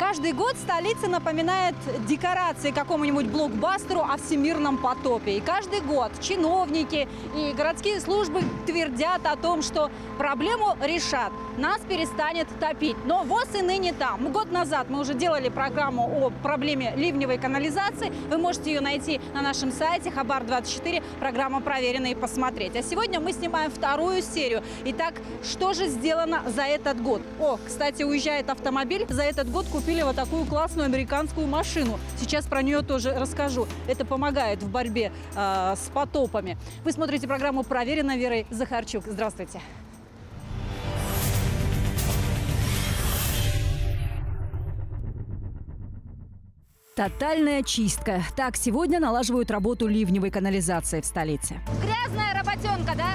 Каждый год столица напоминает декорации какому-нибудь блокбастеру о всемирном потопе. И каждый год чиновники и городские службы твердят о том, что проблему решат, нас перестанет топить. Но ВОС и ныне там. Год назад мы уже делали программу о проблеме ливневой канализации. Вы можете ее найти на нашем сайте Хабар-24. Программа проверена и посмотреть. А сегодня мы снимаем вторую серию. Итак, что же сделано за этот год? О, кстати, уезжает автомобиль. За этот год купили вот такую классную американскую машину. Сейчас про нее тоже расскажу. Это помогает в борьбе с потопами. Вы смотрите программу «Проверено» Верой Захарчук. Здравствуйте. Тотальная чистка. Так сегодня налаживают работу ливневой канализации в столице. Грязная работенка, да?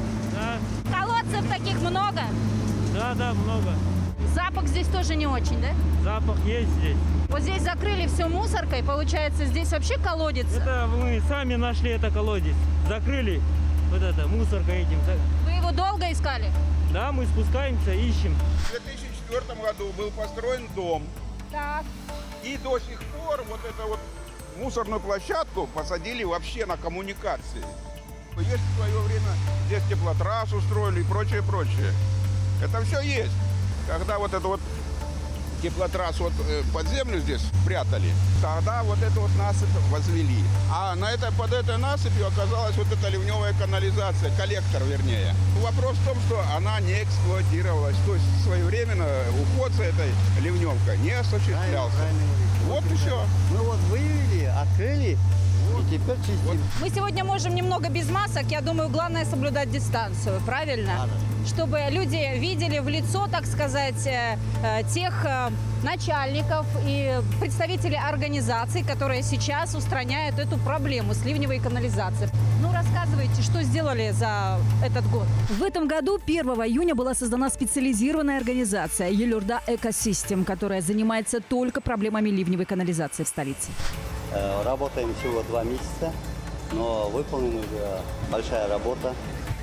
Да. Колодцев таких много? Да, много. Запах здесь тоже не очень, да? Запах есть здесь. Вот здесь закрыли все мусоркой, получается, здесь вообще колодец? Это мы сами нашли это колодец. Закрыли вот это мусорка этим. Вы его долго искали? Да, мы спускаемся, ищем. В 2004 году был построен дом. Так. И до сих пор вот эту вот мусорную площадку посадили вообще на коммуникации. Есть в свое время здесь теплотрассу устроили и прочее. Это все есть. Когда вот эту вот теплотрассу вот под землю здесь прятали, тогда вот эту вот насыпь возвели. А под этой насыпью оказалась вот эта ливневая канализация, коллектор вернее. Вопрос в том, что она не эксплуатировалась. То есть своевременно уход за этой ливневкой не осуществлялся. Вот и все. Мы вот выявили, открыли. И теперь чистим. Мы сегодня можем немного без масок. Я думаю, главное соблюдать дистанцию, правильно? Чтобы люди видели в лицо, так сказать, тех начальников и представителей организаций, которые сейчас устраняют эту проблему с ливневой канализацией. Ну, рассказывайте, что сделали за этот год. В этом году 1 июня была создана специализированная организация «Елюрда Экосистем», которая занимается только проблемами ливневой канализации в столице. Работаем всего 2 месяца, но выполнена уже большая работа.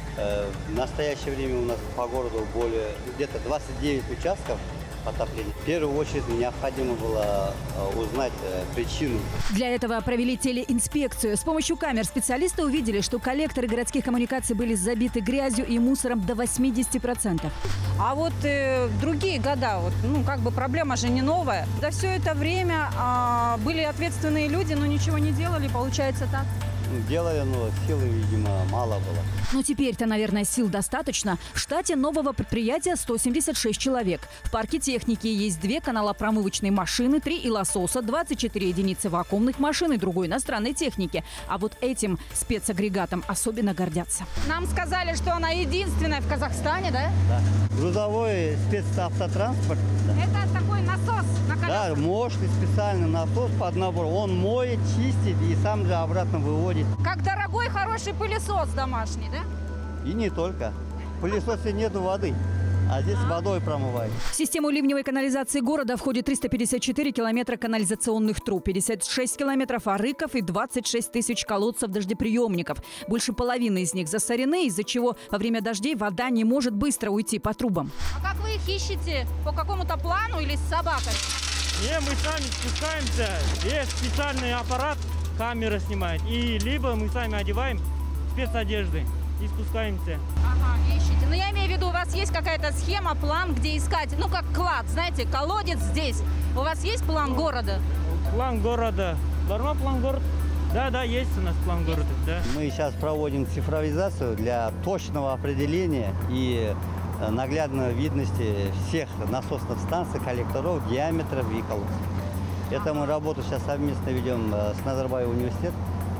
В настоящее время у нас по городу более где-то 29 участков потопления. В первую очередь необходимо было узнать причину. Для этого провели телеинспекцию. С помощью камер специалисты увидели, что коллекторы городских коммуникаций были забиты грязью и мусором до 80%. А вот другие года, проблема же не новая. За все это время были ответственные люди, но ничего не делали, получается так? Делали, но силы, видимо, мало было. Но теперь-то, наверное, сил достаточно. В штате нового предприятия 176 человек. В парке техники есть 2 каналопромывочные машины, 3 илососа, 24 единицы вакуумных машин и другой иностранной техники. А вот этим спецагрегатом особенно гордятся. Нам сказали, что она единственная в Казахстане, да? Да. Грузовой спецавтотранспорт. Это такой насос на колесах? Да, мощный специальный насос под набор. Он моет, чистит и сам же обратно выводит. Как дорогой, хороший пылесос домашний, да? И не только. В пылесосе нету воды, а здесь водой промывают. В систему ливневой канализации города входит 354 километра канализационных труб, 56 километров арыков и 26 тысяч колодцев дождеприемников. Больше половины из них засорены, из-за чего во время дождей вода не может быстро уйти по трубам. А как вы их ищете? По какому-то плану или с собакой? Не, мы сами спускаемся. Есть специальный аппарат, камера снимает. И либо мы сами одеваем спецодежды и спускаемся. Ага, ищите. Но я имею в виду, у вас есть какая-то схема, план, где искать? Ну, как клад, знаете, колодец здесь. У вас есть план города? План города. Дарма план города. Да, есть у нас план города, да. Мы сейчас проводим цифровизацию для точного определения и наглядной видности всех насосных станций, коллекторов, диаметров и колодцев. Это мы работу сейчас совместно ведем с Назарбаев университет.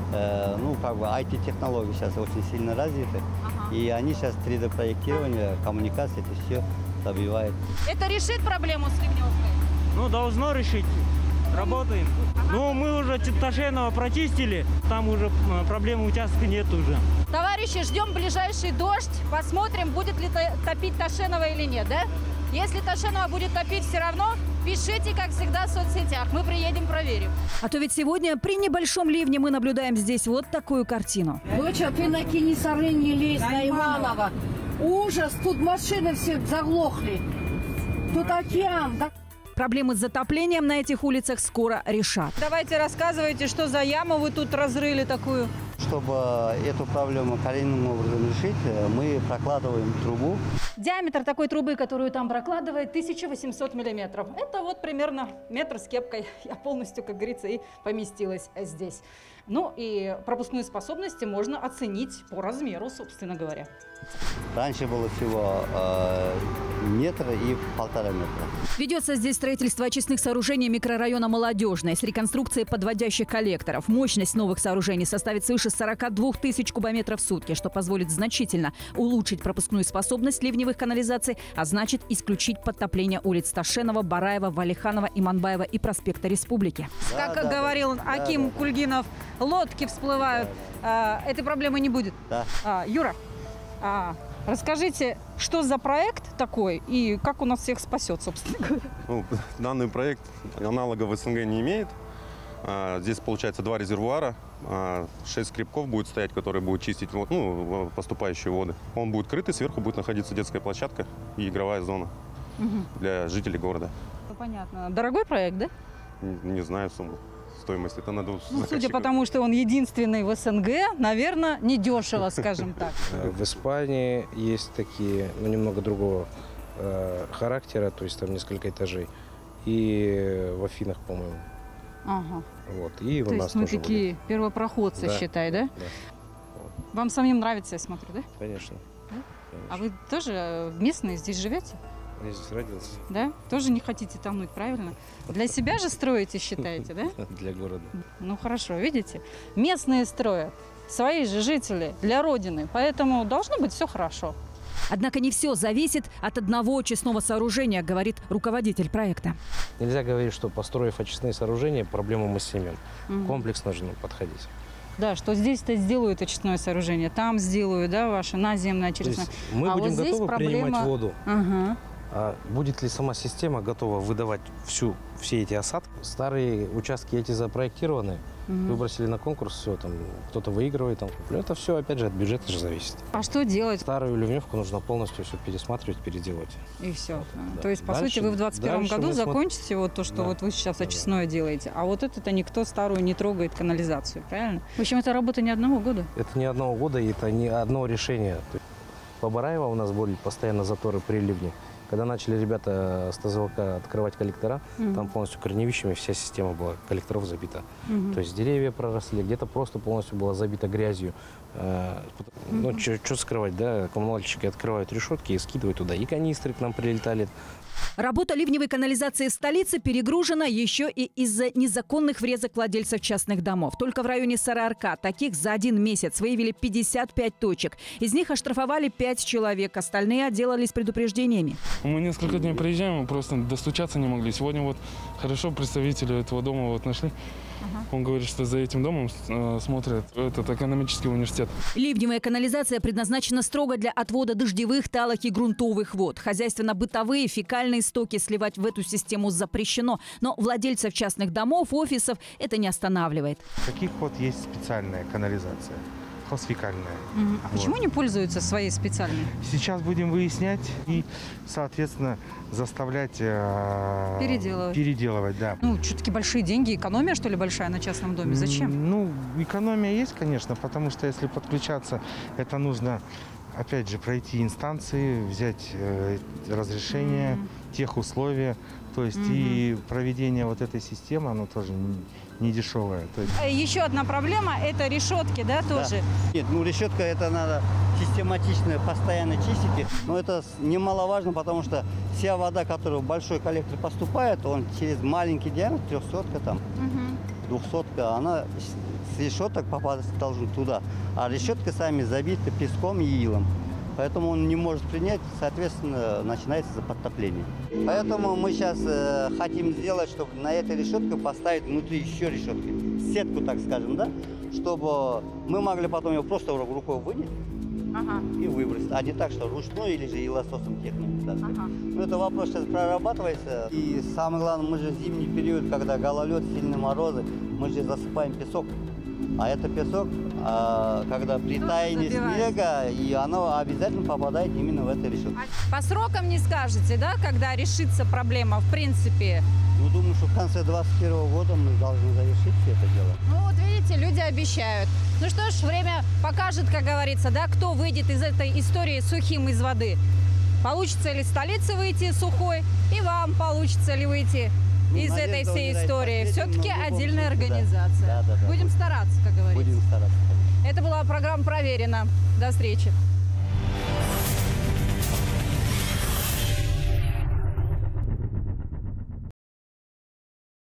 IT-технологии сейчас очень сильно развиты. И они сейчас 3D-проектирование, коммуникации, это все добивает. Это решит проблему с ливневкой? Должно решить. Работаем. Мы уже Ташенова прочистили, там уже проблемы участка нет уже. Товарищи, ждем ближайший дождь, посмотрим, будет ли топить Ташенова или нет, да? Если Ташенова будет топить все равно, пишите, как всегда, в соцсетях. Мы приедем, проверим. А то ведь сегодня при небольшом ливне мы наблюдаем здесь вот такую картину. Доча, ты на Кинисары не лезь, на Иванова. Ужас, тут машины все заглохли. Тут океан. Проблемы с затоплением на этих улицах скоро решат. Давайте рассказывайте, что за яму вы тут разрыли такую. Чтобы эту проблему коренным образом решить, мы прокладываем трубу. Диаметр такой трубы, которую там прокладывает, 1800 миллиметров. Это вот примерно метр с кепкой. Я полностью, как говорится, и поместилась здесь. Ну и пропускную способность можно оценить по размеру, собственно говоря. Раньше было всего метр и 1,5 метра. Ведется здесь строительство очистных сооружений микрорайона Молодежной с реконструкцией подводящих коллекторов. Мощность новых сооружений составит свыше 42 тысяч кубометров в сутки, что позволит значительно улучшить пропускную способность ливневых канализаций, а значит исключить подтопление улиц Ташенова, Бараева, Валиханова, Иманбаева и проспекта Республики. Да, как говорил Аким Кульгинов, лодки всплывают. Этой проблемы не будет. Да. Юра, расскажите, что за проект такой и как он нас всех спасет, собственно говоря? Ну, данный проект аналогов в СНГ не имеет. Здесь получается 2 резервуара, 6 скребков будет стоять, которые будут чистить поступающие воды. Он будет крытый, сверху будет находиться детская площадка и игровая зона для жителей города. Ну, понятно. Дорогой проект, да? Не знаю сумму. Стоимость это надо Судя по тому, что он единственный в СНГ, наверное, недешево, скажем так. В Испании есть такие, немного другого характера, то есть там несколько этажей. И в Афинах, по-моему. Ага. Вот. И То у нас есть мы тоже такие были. первопроходцы, Да. считай, да? Да. Вам самим нравится, я смотрю, да? Конечно. Да? Конечно. А вы тоже местные, здесь живете? Я здесь родился. Да? Тоже не хотите тонуть, правильно? Для себя же строите, считаете, да? Для города. Ну хорошо, видите? Местные строят, свои же жители для Родины, поэтому должно быть все хорошо. Однако не все зависит от одного очистного сооружения, говорит руководитель проекта. Нельзя говорить, что построив очистные сооружения, проблему мы снимем. Комплексно нужно подходить. Да, что здесь-то сделают очистное сооружение, там сделают, да, ваше наземное То очистное. есть мы будем вот здесь готовы проблема... принимать воду. Ага. А будет ли сама система готова выдавать все эти осадки? Старые участки эти запроектированы, выбросили на конкурс, все, там кто-то выигрывает. Там. Это все, опять же, от бюджета же зависит. А что делать? Старую ливневку нужно полностью все пересматривать, переделать. И все. Да. То есть, по Дальше- сути, вы в 2021 дальше году мы закончите вот то, что Да. вот вы сейчас Да, очистное делаете. А вот это никто старую не трогает, канализацию, правильно? В общем, это работа не одного года. Это не одного года, и это не одно решение. То есть по Бараево у нас были постоянно заторы при ливне. Когда начали ребята с ТЗВК открывать коллектора, там полностью корневищами вся система была коллекторов забита. То есть деревья проросли, где-то просто полностью была забита грязью. Ну, что скрывать, да? Коммунальщики открывают решетки и скидывают туда. И канистры к нам прилетали. Работа ливневой канализации в столице перегружена еще и из-за незаконных врезок владельцев частных домов. Только в районе Сары-Арка таких за один месяц выявили 55 точек. Из них оштрафовали 5 человек, остальные отделались предупреждениями. Мы несколько дней приезжаем, мы просто достучаться не могли. Сегодня вот хорошо представители этого дома вот нашли. Он говорит, что за этим домом смотрят этот экономический университет. Ливневая канализация предназначена строго для отвода дождевых, талых и грунтовых вод. Хозяйственно-бытовые, фекальные стоки сливать в эту систему запрещено. Но владельцев частных домов, офисов это не останавливает. Таких вот есть специальная канализация, хозфекальная. А почему не пользуются своей специальной? Сейчас будем выяснять и, соответственно, заставлять переделывать, да. Ну, все-таки большие деньги, экономия, что ли, большая на частном доме? Зачем? Ну, экономия есть, конечно, потому что если подключаться, это нужно, опять же, пройти инстанции, взять разрешение, тех условия. То есть и проведение вот этой системы, оно тоже не дешевое. То есть... Еще одна проблема – это решетки, да, тоже? Нет, решетка это надо систематично, постоянно чистить их. Но это немаловажно, потому что вся вода, которая в большой коллектор поступает, он через маленький диаметр, 300-ка там, 200-ка, она с решеток попадать должна туда. А решетка сами забиты песком и илом. Поэтому он не может принять, соответственно, начинается подтопление. Поэтому мы сейчас хотим сделать, чтобы на этой решетке поставить внутри еще решетки. Сетку, так скажем, да? Чтобы мы могли потом ее просто рукой вынять и выбросить. А не так, что ручной или же илососом технику. Да? Но это вопрос сейчас прорабатывается. И самое главное, мы же в зимний период, когда гололед, сильные морозы, мы же засыпаем песок. А это песок, когда при таянии снега, и оно обязательно попадает именно в эту решетку. По срокам не скажете, да, когда решится проблема, в принципе? Ну, думаю, что в конце 2021 года мы должны завершить все это дело. Ну, вот видите, люди обещают. Ну что ж, время покажет, как говорится, да, кто выйдет из этой истории сухим из воды. Получится ли столице выйти сухой, и вам получится ли выйти из этой всей истории. Все-таки отдельная организация. Да. Будем стараться, как говорится. Будем стараться. Это была программа «Проверено». До встречи.